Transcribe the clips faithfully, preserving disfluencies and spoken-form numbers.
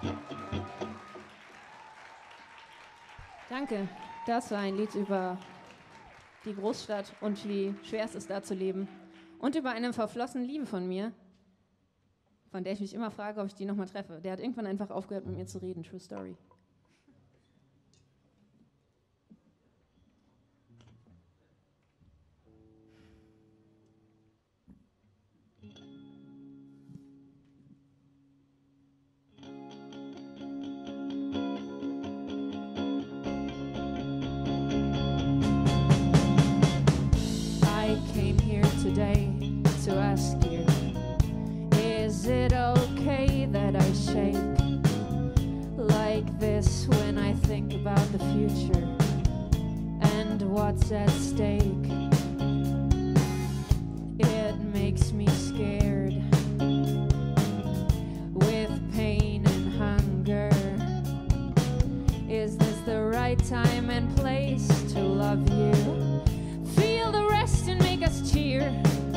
Danke. Das war ein Lied über die Großstadt und wie schwer es ist, da zu leben. Und über eine verflossene Liebe von mir, von der ich mich immer frage, ob ich die nochmal treffe. Der hat irgendwann einfach aufgehört, mit mir zu reden. True Story. I came here today to ask you, is it okay that I shake like this when I think about the future and what's at stake? It makes me scared with pain and hunger. Is this the right time and place to love you? Feel the rest and make us cheer.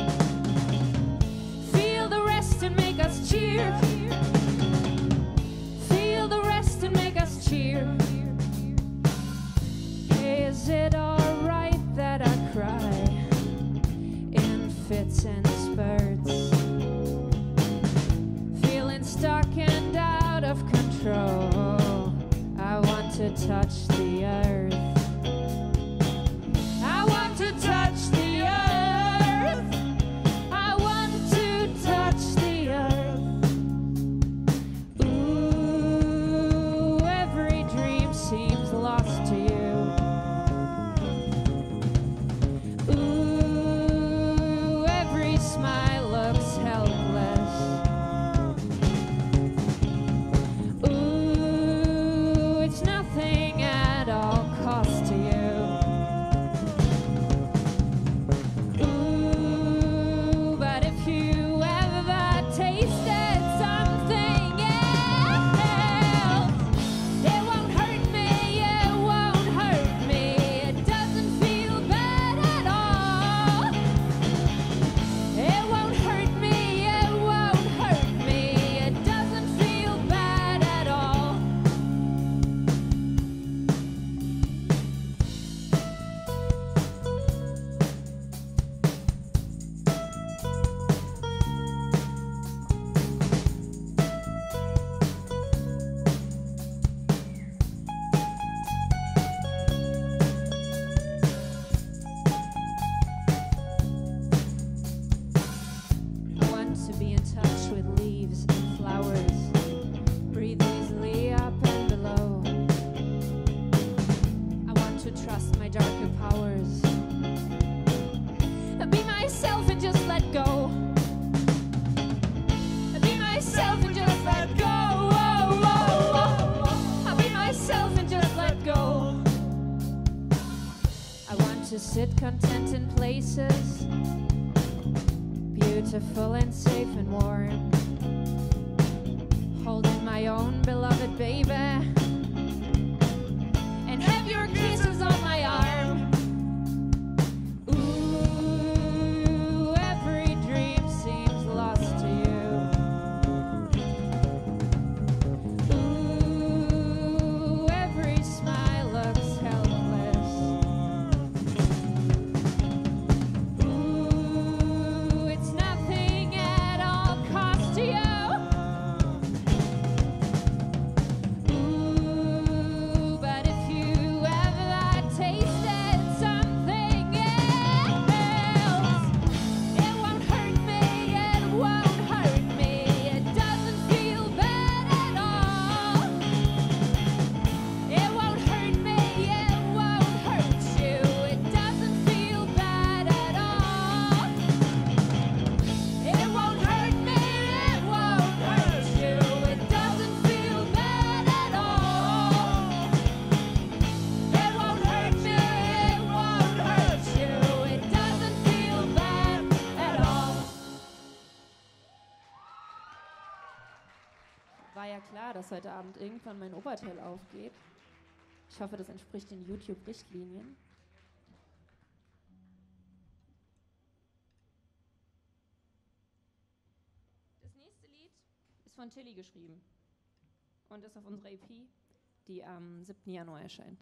Feel the rest and make us cheer. Feel the rest and make us cheer. Is it alright that I cry in fits and spurts? Feeling stuck and out of control. I want to touch the earth. I want to touch the earth. I want to touch the earth. Ooh, every dream seems lost to you. Ooh, every smile looks helpless. Ooh, it's nothing at all cost to you. Ooh, but if you ever tasted something else, it won't hurt me, it won't hurt me. It doesn't feel bad at all. It won't hurt me, it won't hurt me. It doesn't feel bad at all. I want to be in touch with leaves and flowers. Breathe easily up and below. I want to trust my darker powers. Be myself and just let go. Be myself and just let go. Whoa, whoa, whoa. I'll be myself and just let go. I want to sit content in places beautiful and safe and warm, holding my own beloved baby, and have your kisses on my arm. Ooh, every dream seems lost to you. Ooh, every smile looks helpless. Ooh, it's nothing at all cost to you. Ooh, but if you ever tasted something else, it won't hurt me, it won't hurt me. It doesn't feel bad at all. It won't hurt me, it won't hurt you. It doesn't feel bad at all. It won't hurt me, it won't hurt you. It doesn't feel bad at all. It won't hurt me, it won't hurt you. It doesn't feel bad at all. War ja klar, dass heute Abend irgendwann mein Oberteil aufgeht. Ich hoffe, das entspricht den YouTube-Richtlinien. Das nächste Lied ist von Tilly geschrieben. und ist auf unserer E P, die am siebten Januar erscheint.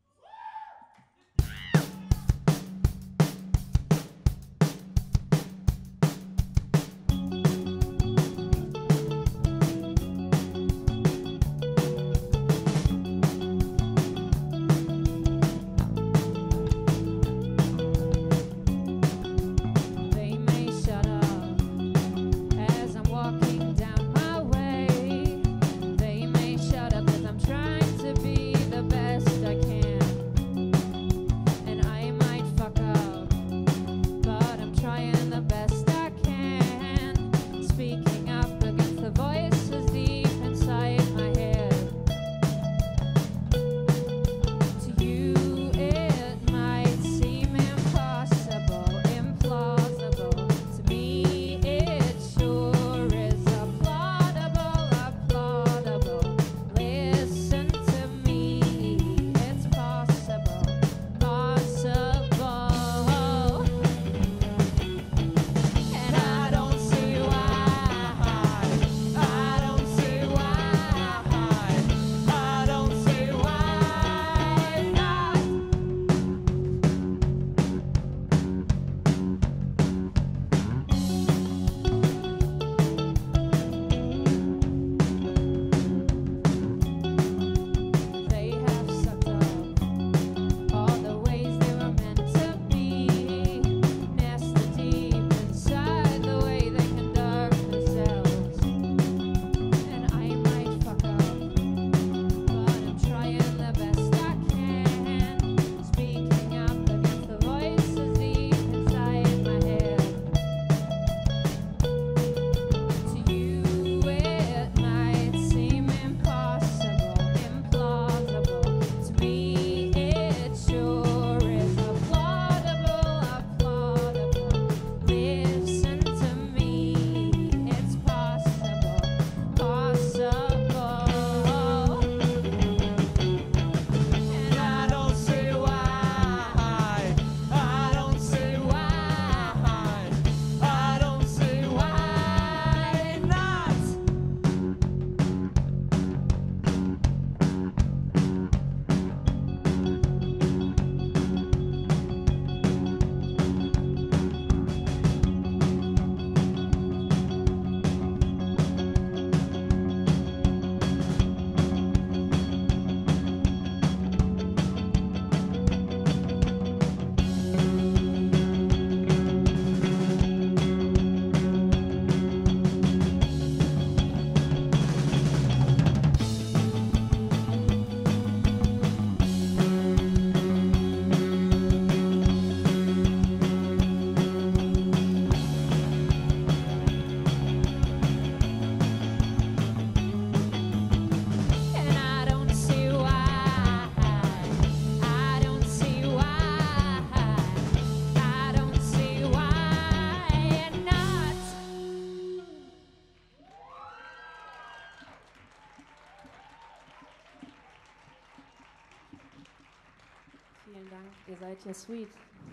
Vielen Dank, ihr seid ja sweet.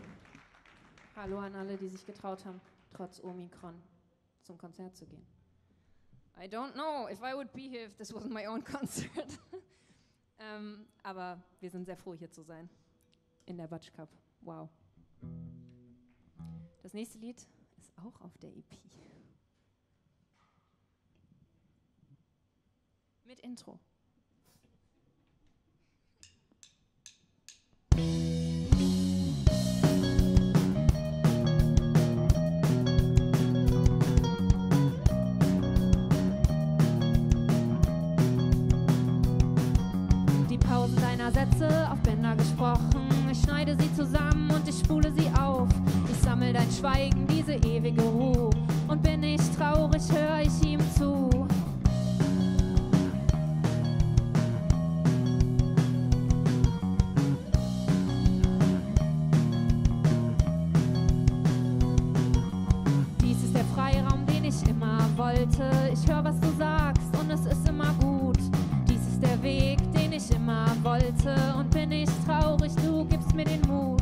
Hallo an alle, die sich getraut haben, trotz Omikron zum Konzert zu gehen. I don't know if I would be here if this wasn't my own concert. ähm, aber wir sind sehr froh, hier zu sein. In der Batsch Cup. Wow. Das nächste Lied ist auch auf der E P. Mit Intro. Sätze auf Bänder gesprochen. Ich schneide sie zusammen und ich spule sie auf. Ich sammle dein Schweigen, diese ewige Ruhe. Und bin ich traurig, höre ich ihm zu. Dies ist der Freiraum, den ich immer wollte. Ich höre, was du sagst und es ist immer gut. Dies ist der Weg, den ich immer wollte. Und bin ich traurig, du gibst mir den Mut.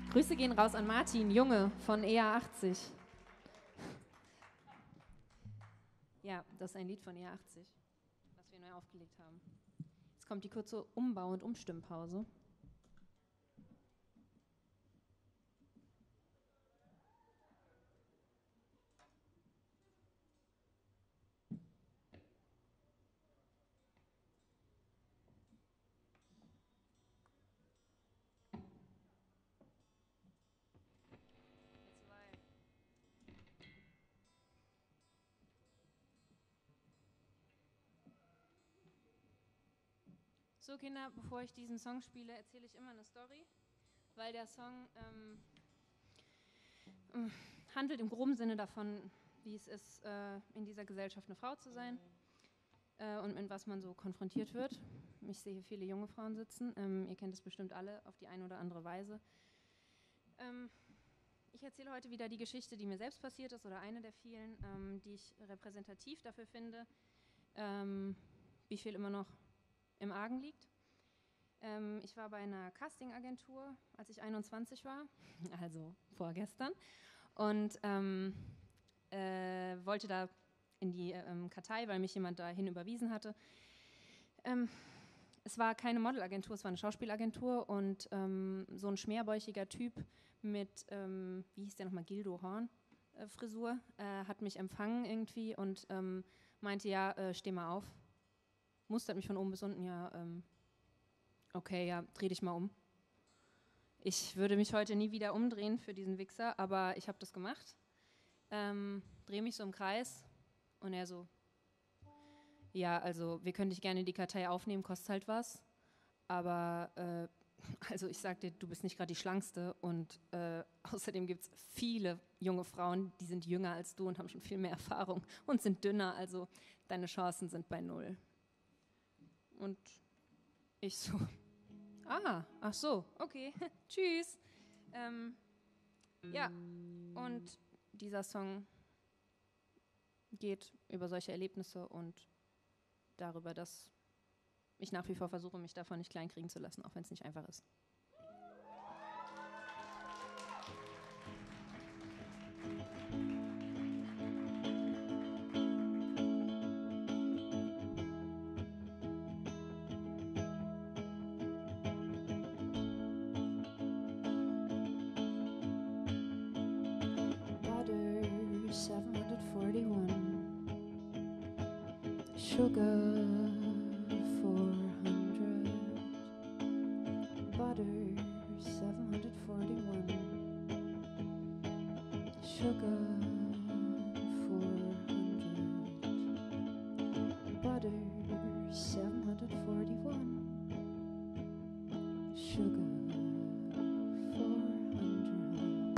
Grüße gehen raus an Martin, Junge von E A achtzig. Ja, das ist ein Lied von E A achtzig, was wir neu aufgelegt haben. Jetzt kommt die kurze Umbau- und Umstimmpause. So Kinder, bevor ich diesen Song spiele, erzähle ich immer eine Story, weil der Song ähm, handelt im groben Sinne davon, wie es ist, äh, in dieser Gesellschaft eine Frau zu sein äh, und mit was man so konfrontiert wird. Ich sehe hier viele junge Frauen sitzen, ähm, ihr kennt es bestimmt alle auf die eine oder andere Weise. Ähm, ich erzähle heute wieder die Geschichte, die mir selbst passiert ist oder eine der vielen, ähm, die ich repräsentativ dafür finde, ähm, wie viel immer noch im Argen liegt. Ähm, ich war bei einer Castingagentur, als ich einundzwanzig war, also vorgestern, und ähm, äh, wollte da in die ähm, Kartei, weil mich jemand dahin überwiesen hatte. Ähm, es war keine Modelagentur, es war eine Schauspielagentur und ähm, so ein schmerbäuchiger Typ mit, ähm, wie hieß der nochmal, Gildo Horn äh, Frisur, äh, hat mich empfangen irgendwie und ähm, meinte, ja, äh, steh mal auf. Mustert mich von oben bis unten, ja, ähm, okay, ja, dreh dich mal um. Ich würde mich heute nie wieder umdrehen für diesen Wichser, aber ich habe das gemacht. Ähm, dreh mich so im Kreis und er so, ja, also wir können dich gerne in die Kartei aufnehmen, kostet halt was, aber äh, also ich sag dir, du bist nicht gerade die Schlankste und äh, außerdem gibt es viele junge Frauen, die sind jünger als du und haben schon viel mehr Erfahrung und sind dünner, also deine Chancen sind bei null. Und ich so, ah, ach so, okay, tschüss. Ähm, ja, und dieser Song geht über solche Erlebnisse und darüber, dass ich nach wie vor versuche, mich davon nicht kleinkriegen zu lassen, auch wenn es nicht einfach ist. Sugar four hundred, butter seven forty-one, sugar four hundred, butter seven forty-one, sugar four hundred.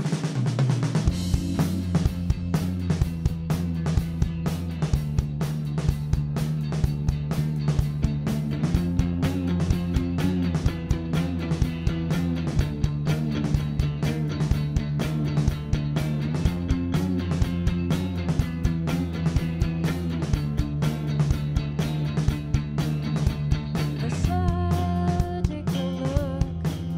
Take a look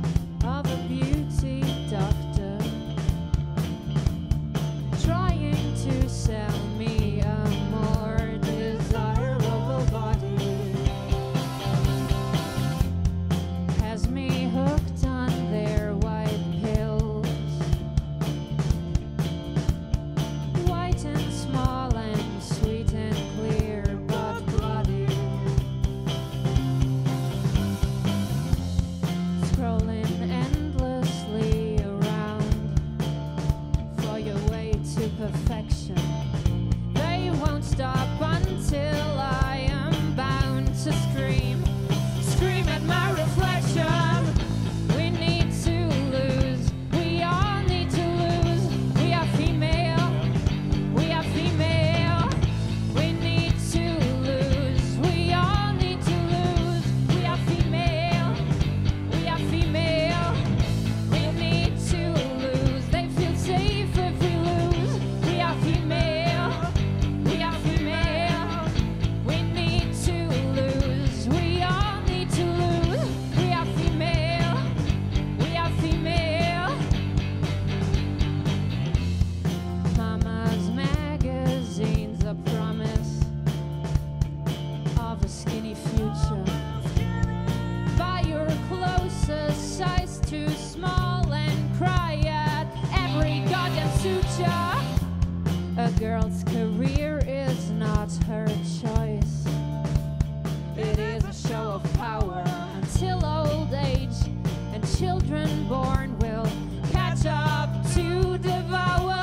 girl's career is not her choice. It is a show of power until old age, and children born will catch up to devour.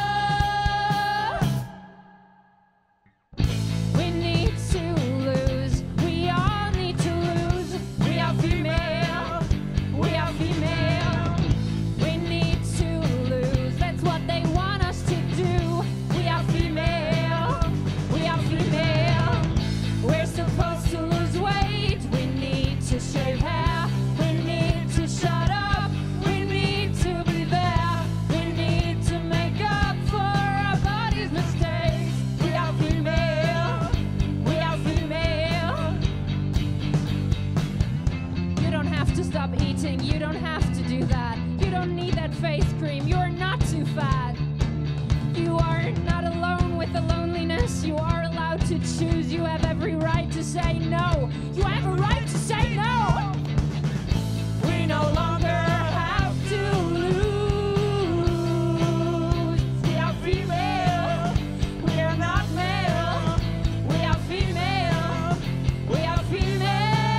We need to lose, we all need to lose. We are female, we are female. We need to lose, that's what they want us to do. We are female, we are female. We're supposed to lose weight, we need to shave hair. We need to shut up, we need to be there. We need to make up for our body's mistakes. We are female, we are female. You don't have to stop eating, you don't have to do that. You don't need that face cream, you're not too fat. You are not alone with the loneliness, you are allowed to choose. You have every right to say no, you have a right to say no. We no longer have to lose. We are female, we are not male. We are female, we are female.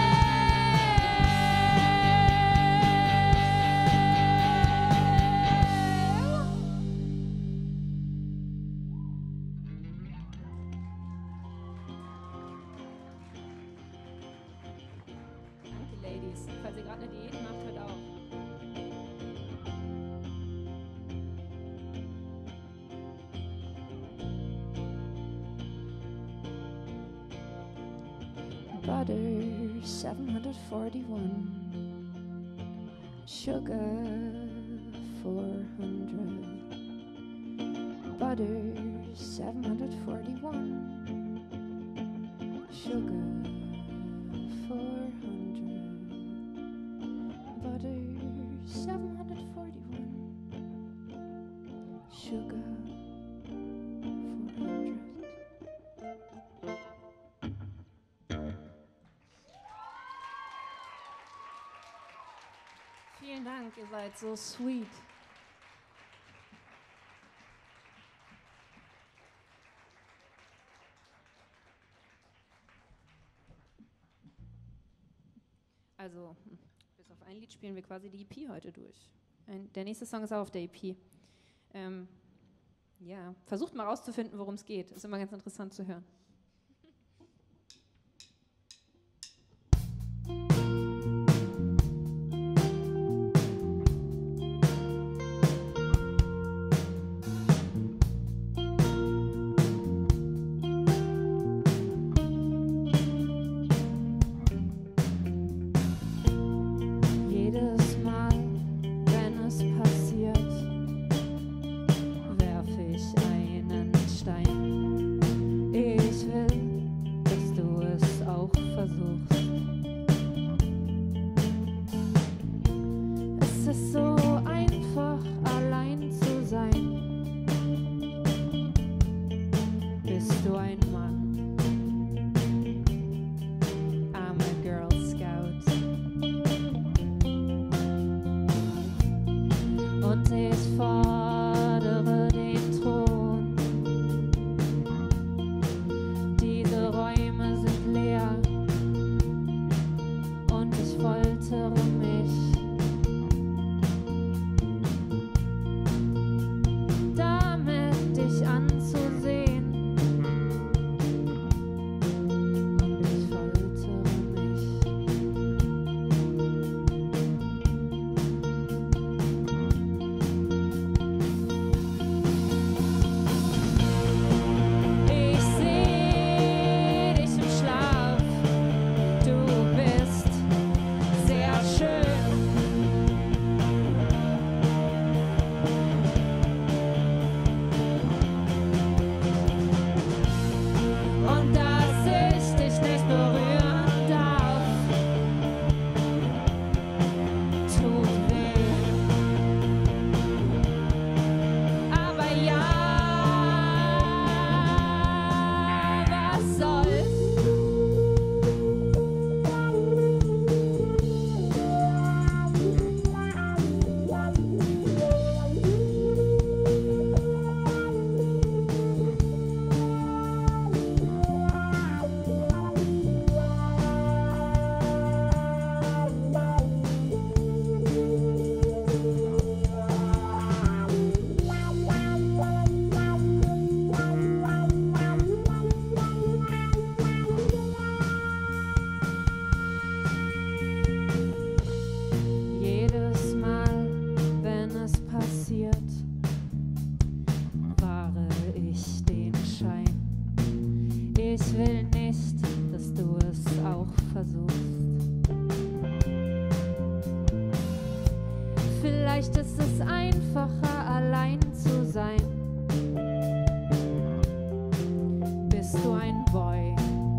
Danke, Ladies. Falls ihr gerade eine Diät macht, hört auf. Butter seven forty-one, sugar four hundred. Butter seven forty-one, sugar four hundred. Butter seven forty-one, sugar four hundred. Vielen Dank, ihr seid so sweet. Also, hm, bis auf ein Lied spielen wir quasi die E P heute durch. Ein, der nächste Song ist auch auf der E P. Ähm, ja, versucht mal rauszufinden, worum es geht. Ist immer ganz interessant zu hören. Jedes Mal, wenn es passiert, werf ich einen Stein. Ich versuchst. Vielleicht ist es einfacher, allein zu sein. Bist du ein Boy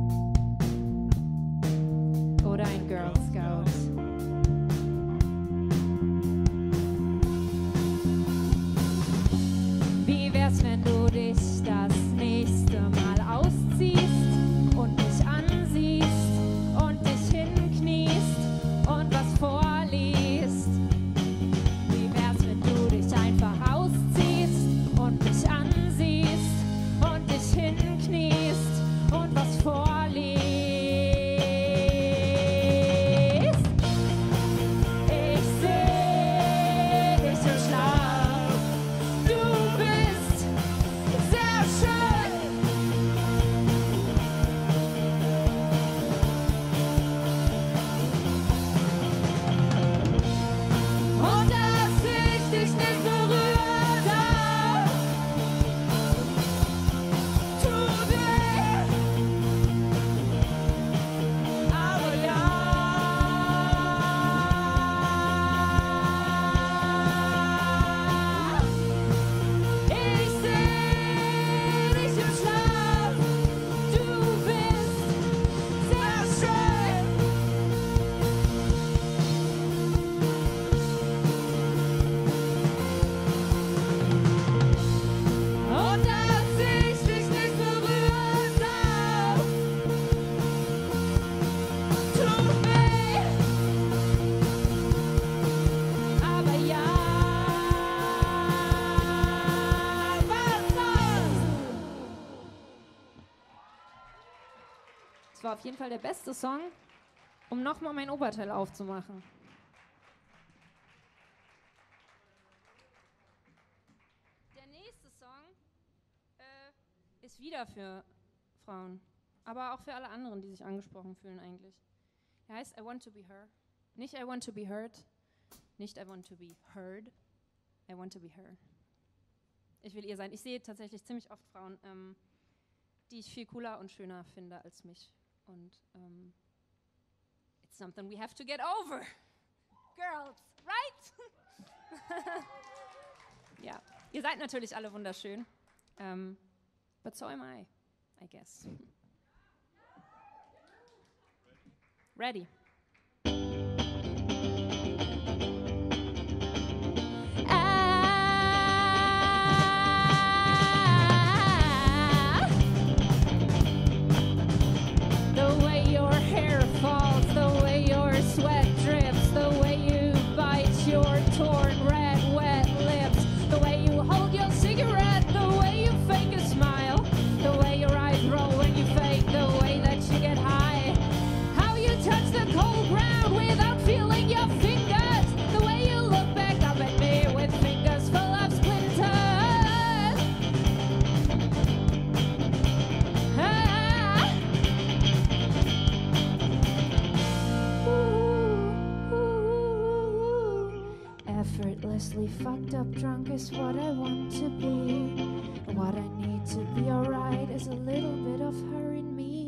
oder ein Girl Scout? Wie wär's, wenn du dich das nächste Mal ausziehst und mich ansiehst und dich hinkniest und was vorliest? Wie wär's, wenn du dich einfach ausziehst und mich ansiehst und dich hinkniest und was vorliest? Ich seh dich im Schlaf, du bist sehr schön. Und dass ich dich nicht berührt hab, tut weh. Aber ja, ich seh dich im Schlaf, du bist sehr schön. Und dass ich dich nicht berührt hab, tut weh. Aber ja, was sonst? Es war auf jeden Fall der beste Song, um nochmal mein Oberteil aufzumachen. Der nächste Song äh, ist wieder für Frauen, aber auch für alle anderen, die sich angesprochen fühlen eigentlich. Er heißt I Want to Be Her. Nicht I Want to Be Heard, nicht I Want to Be Heard, I Want to Be Her. Ich will ihr sein. Ich sehe tatsächlich ziemlich oft Frauen, ähm, die ich viel cooler und schöner finde als mich. Und ähm, it's something we have to get over. Girls, right? Ja, ihr seid natürlich alle wunderschön. Um, but so am I, I guess. Ready. Ah, the way your hair falls, the way your sweat drips, the way you bite your torn red wet lips, the way you hold your cigarette, the way you fake a smile, the way your eyes roll when you fake, the way that you get high, how you touch the cold ground without feeling your fingers, the way you look back up at me with fingers full of splinters. Ah. Ooh, ooh, ooh. Effortlessly fucked up drunk is what I want to be. What I need to be alright is a little bit of her in me.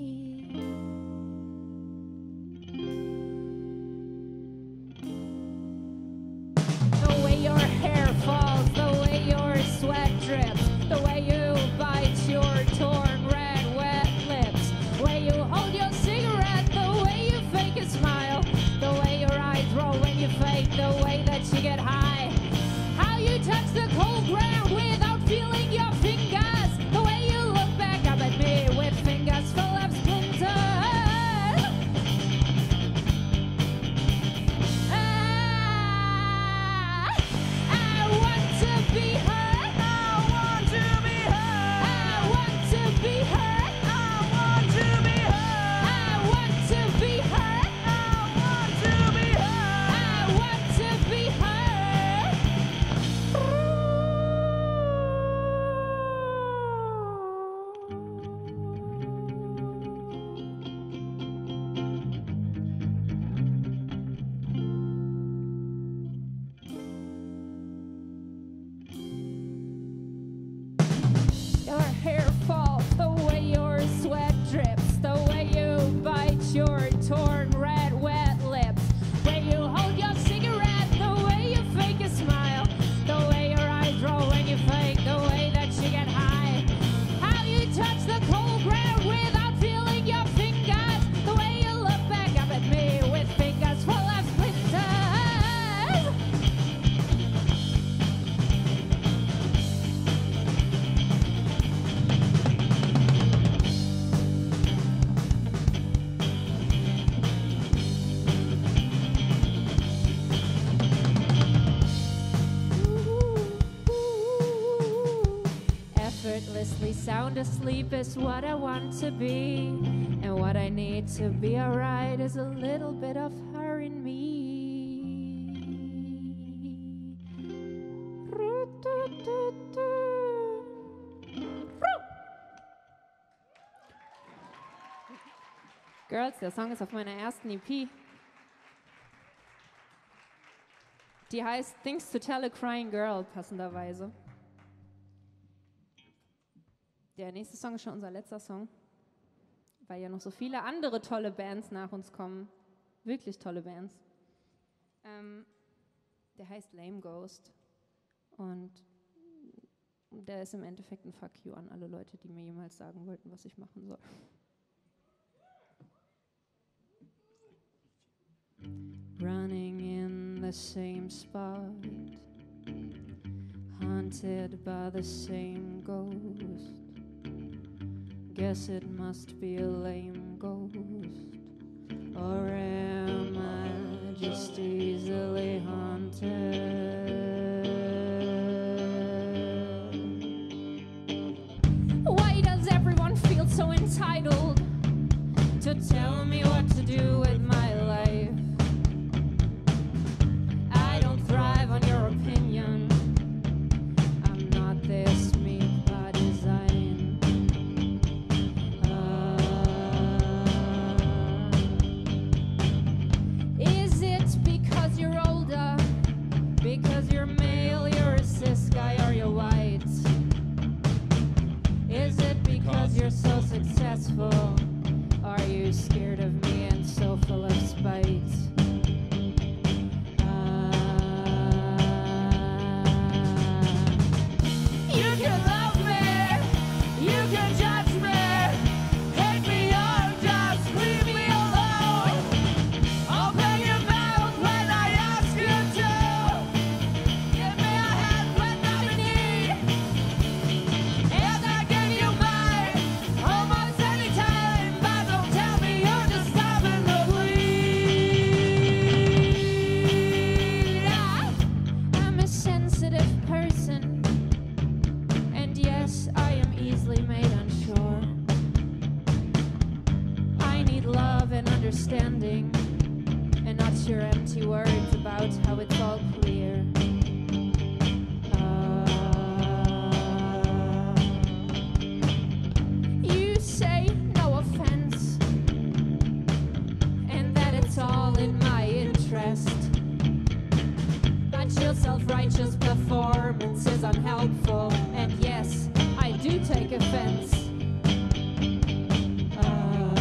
The way your hair falls, the way your sweat drips, the way you bite your torn red wet lips, the way you hold your cigarette, the way you fake a smile, the way your eyes roll when you fake, the way that you get high, how you touch the cold ground without feeling your fingers, the way you look back up at me with fingers sound asleep is what I want to be. And what I need to be alright is a little bit of her in me. Girls, der Song ist auf meiner ersten E P. Die heißt Things to Tell a Crying Girl, passenderweise. Der nächste Song ist schon unser letzter Song, weil ja noch so viele andere tolle Bands nach uns kommen. Wirklich tolle Bands. Ähm, der heißt Lame Ghost. Und der ist im Endeffekt ein Fuck you an alle Leute, die mir jemals sagen wollten, was ich machen soll. Running in the same spot, haunted by the same ghost. Guess it must be a lame ghost, or am I just easily haunted? Why does everyone feel so entitled to tell me what to do with my life? I don't thrive on your opinion. I'm not this meek by design. Uh, is it because you're older? Because you're male, you're a cis guy, or you're white? Is it because you're so successful? Are you scared of me and so full of spite? Uh, you can love me, you can judge me, hate me or just leave me alone. Open your mouth when I ask you to. Give me a hand when I'm in need. And I give you mine almost any time. But don't tell me you're just stopping the bleed. I'm a sensitive person, and yes, I am easily made unsure. I need love and understanding, and not your empty words about how it's all clear. Uh, you say no offense, and that it's all in my interest. But your self-righteous performance is unhelpful, and yes, I do take offense. Uh,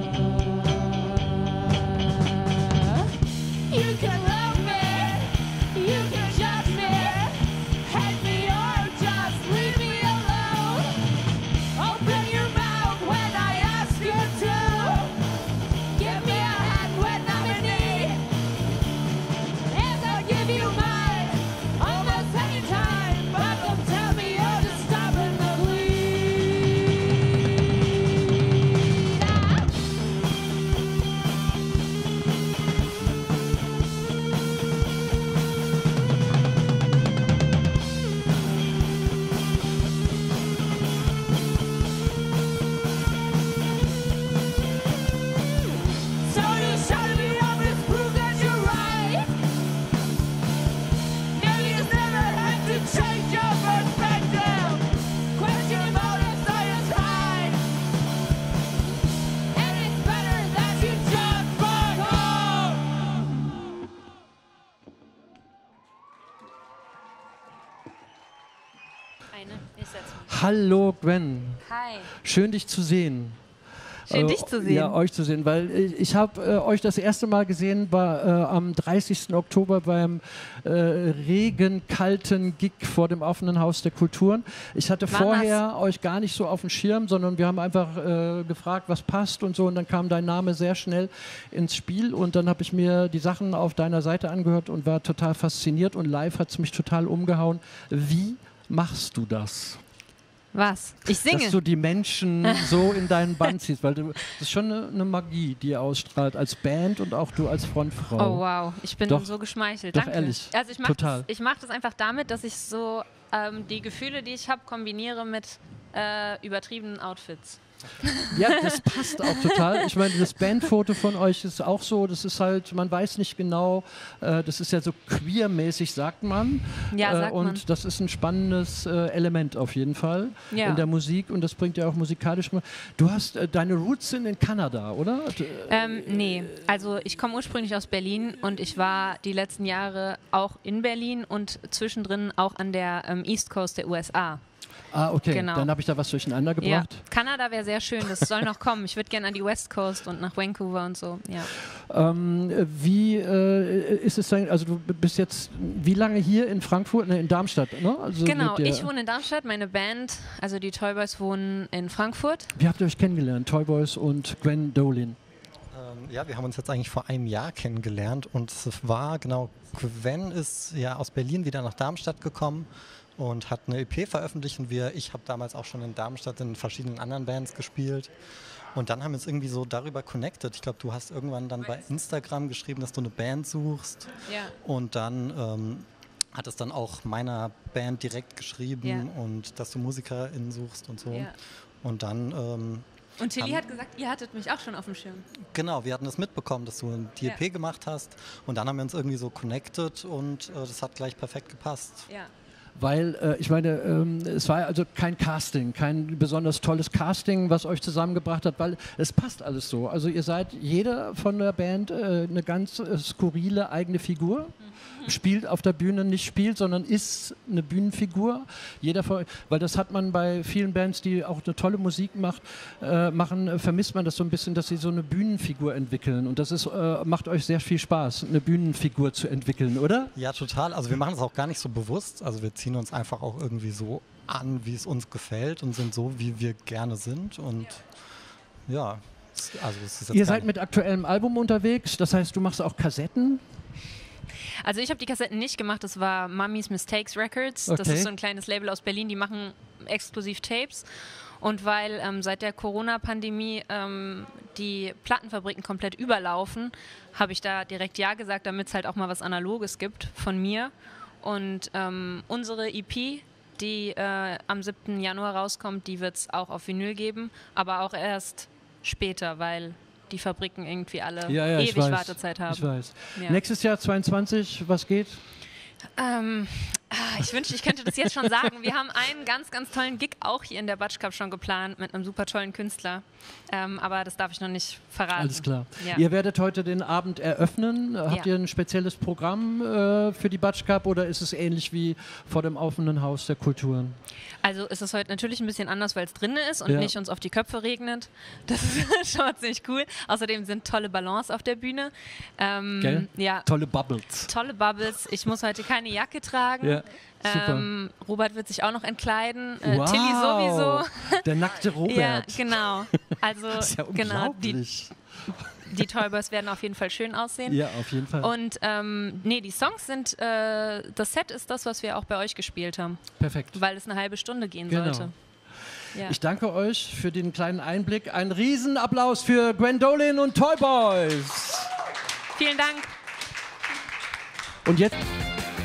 you can love me, you can judge me, hate me or just leave me alone. Open your mouth when I ask you to. Give me a hand when I'm in need. And I'll give you mine almost any time. But don't tell me you're just stopping the bleed. Ah. So you shut me up and prove that you're right. Maybe you just never had to change your perspective. Question your motives, so you tried. And it's better that you just fuck off. Eine, ich setze mich. Hallo Gwen, Hi. schön dich zu sehen. Schön, Äh, dich zu sehen. Ja, euch zu sehen, weil ich, ich habe äh, euch das erste Mal gesehen bei, äh, am dreißigsten Oktober beim äh, regenkalten Gig vor dem offenen Haus der Kulturen. Ich hatte Wann vorher euch gar nicht so auf dem Schirm, sondern wir haben einfach äh, gefragt, was passt und so, und dann kam dein Name sehr schnell ins Spiel, und dann habe ich mir die Sachen auf deiner Seite angehört und war total fasziniert, und live hat es mich total umgehauen. Wie machst du das? Was? Ich singe. Dass du die Menschen so in deinen Bann ziehst, weil du, das ist schon eine, eine Magie, die ihr ausstrahlt als Band und auch du als Frontfrau. Oh wow, ich bin Doch, so geschmeichelt. doch, Danke. ehrlich, Also ich mache total. das, ich mach das einfach damit, dass ich so ähm, die Gefühle, die ich habe, kombiniere mit äh, übertriebenen Outfits. Ja, das passt auch total. Ich meine, das Bandfoto von euch ist auch so, das ist halt, man weiß nicht genau, äh, das ist ja so queer-mäßig, sagt man. Ja, sagt äh, und man. das ist ein spannendes äh, Element auf jeden Fall Ja. in der Musik und das bringt ja auch musikalisch. Du hast, äh, deine Roots sind in Kanada, oder? Ähm, nee, also ich komme ursprünglich aus Berlin und ich war die letzten Jahre auch in Berlin und zwischendrin auch an der ähm, East Coast der U S A. Ah, okay, Genau. dann habe ich da was durcheinander Ja, gebracht. Kanada wäre sehr schön, das soll noch kommen. Ich würde gerne an die West Coast und nach Vancouver und so, ja. Ähm, wie äh, ist es denn, also du bist jetzt wie lange hier in Frankfurt, ne, in Darmstadt, ne? Also Genau, mit der- ich wohne in Darmstadt, meine Band, also die Toyboys wohnen in Frankfurt. Wie habt ihr euch kennengelernt, Toyboys und Gwen Dolin? Ähm, ja, wir haben uns jetzt eigentlich vor einem Jahr kennengelernt und es war, genau, Gwen ist ja aus Berlin wieder nach Darmstadt gekommen und hat eine E P veröffentlicht und wir, ich habe damals auch schon in Darmstadt in verschiedenen anderen Bands gespielt und dann haben wir uns irgendwie so darüber connected. Ich glaube, du hast irgendwann dann bei Instagram geschrieben, dass du eine Band suchst Ja. und dann ähm, hat es dann auch meiner Band direkt geschrieben Ja. und dass du MusikerInnen suchst und so. Ja. Und dann ähm, Und Tilly Haben- hat gesagt, ihr hattet mich auch schon auf dem Schirm. Genau, wir hatten das mitbekommen, dass du die Ja. E P gemacht hast und dann haben wir uns irgendwie so connected und äh, das hat gleich perfekt gepasst. Ja. Weil, äh, ich meine, ähm, es war also kein Casting, kein besonders tolles Casting, was euch zusammengebracht hat, weil es passt alles so. Also ihr seid jeder von der Band äh, eine ganz äh, skurrile eigene Figur. Spielt auf der Bühne, nicht spielt, sondern ist eine Bühnenfigur. Jeder von, weil das hat man bei vielen Bands, die auch eine tolle Musik macht, äh, machen, äh, vermisst man das so ein bisschen, dass sie so eine Bühnenfigur entwickeln. Und das ist, äh, macht euch sehr viel Spaß, eine Bühnenfigur zu entwickeln, oder? Ja, total. Also wir machen es auch gar nicht so bewusst. Also wir ziehen uns einfach auch irgendwie so an, wie es uns gefällt und sind so, wie wir gerne sind. Und ja, es- also es ist jetzt Ihr gar seid nicht- mit aktuellem Album unterwegs, das heißt, du machst auch Kassetten. Also ich habe die Kassetten nicht gemacht, das war Mummy's Mistakes Records. Das Okay. ist so ein kleines Label aus Berlin, die machen exklusiv Tapes. Und weil ähm, seit der Corona-Pandemie ähm, die Plattenfabriken komplett überlaufen, habe ich da direkt Ja gesagt, damit es halt auch mal was Analoges gibt von mir. Und ähm, unsere E P, die äh, am siebten Januar rauskommt, die wird es auch auf Vinyl geben, aber auch erst später, weil die Fabriken irgendwie alle ewig Wartezeit haben. Ich weiß. Ja. Nächstes Jahr zweiundzwanzig, was geht? Ähm, ah, ich wünschte, ich könnte das jetzt schon sagen. Wir haben einen ganz, ganz tollen Gig auch hier in der Batsch Cup schon geplant mit einem super tollen Künstler. Ähm, aber das darf ich noch nicht verraten. Alles klar. Ja. Ihr werdet heute den Abend eröffnen. Habt Ja. ihr ein spezielles Programm äh, für die Batsch Cup oder ist es ähnlich wie vor dem offenen Haus der Kulturen? Also ist es heute natürlich ein bisschen anders, weil es drinnen ist und Ja. nicht uns auf die Köpfe regnet. Das ist schon mal ziemlich cool. Außerdem sind tolle Ballons auf der Bühne. Ähm, Gell? Ja, Tolle Bubbles. tolle Bubbles. Ich muss heute keine Jacke tragen. Ja, super. Ähm, Robert wird sich auch noch entkleiden. Äh, wow. Tilly sowieso. Der nackte Robert. Ja, genau. Also Das ist ja genau, die, unglaublich. die Toyboys werden auf jeden Fall schön aussehen. Ja, auf jeden Fall. Und ähm, nee, die Songs sind, äh, das Set ist das, was wir auch bei euch gespielt haben, Perfekt. weil es eine halbe Stunde gehen Genau. sollte. Ja. Ich danke euch für den kleinen Einblick. Ein Riesenapplaus für Gwen Dolin und Toyboys. Vielen Dank. Und jetzt